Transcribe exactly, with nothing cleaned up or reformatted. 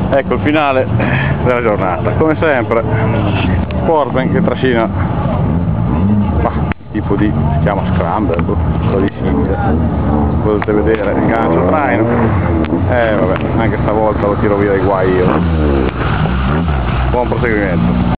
Ecco il finale della giornata, come sempre Sportman che trascina, bah, tipo di, si chiama Scramble, un po' di simile, potete vedere il gancio traino, eh vabbè, anche stavolta lo tiro via i guai io. Buon proseguimento.